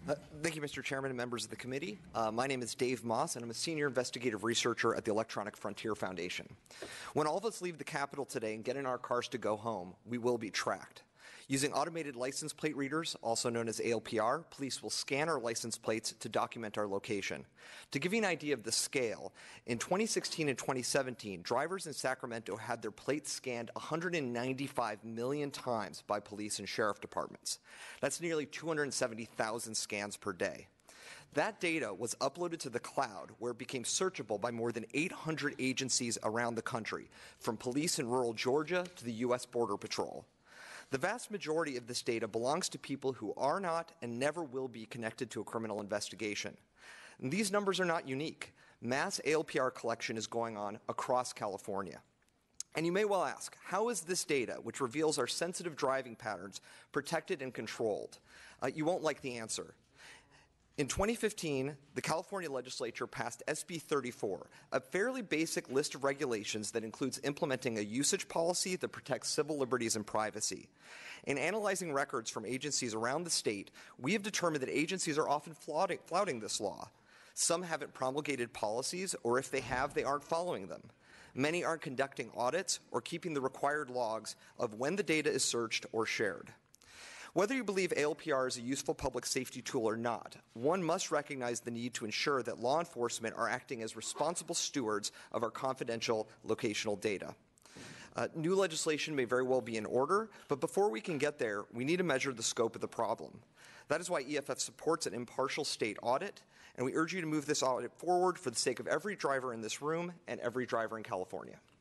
Thank you, Mr. Chairman and members of the committee. My name is Dave Moss, and I'm a senior investigative researcher at the Electronic Frontier Foundation. When all of us leave the Capitol today and get in our cars to go home, we will be tracked. Using automated license plate readers, also known as ALPR, police will scan our license plates to document our location. To give you an idea of the scale, in 2016 and 2017, drivers in Sacramento had their plates scanned 195 million times by police and sheriff departments. That's nearly 270,000 scans per day. That data was uploaded to the cloud, where it became searchable by more than 800 agencies around the country, from police in rural Georgia to the U.S. Border Patrol. The vast majority of this data belongs to people who are not and never will be connected to a criminal investigation. And these numbers are not unique. Mass ALPR collection is going on across California. And you may well ask, how is this data, which reveals our sensitive driving patterns, protected and controlled? You won't like the answer. In 2015, the California legislature passed SB 34, a fairly basic list of regulations that includes implementing a usage policy that protects civil liberties and privacy. In analyzing records from agencies around the state, we have determined that agencies are often flouting this law. Some haven't promulgated policies, or if they have, they aren't following them. Many aren't conducting audits or keeping the required logs of when the data is searched or shared. Whether you believe ALPR is a useful public safety tool or not, one must recognize the need to ensure that law enforcement are acting as responsible stewards of our confidential locational data. New legislation may very well be in order, but before we can get there, we need to measure the scope of the problem. That is why EFF supports an impartial state audit, and we urge you to move this audit forward for the sake of every driver in this room and every driver in California.